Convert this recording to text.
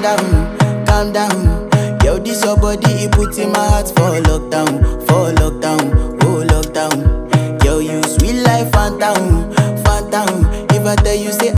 calm down. Yo, this your body, it puts in my heart for lockdown, oh lockdown. Yo, you sweet life, phantom, phantom. If I tell you say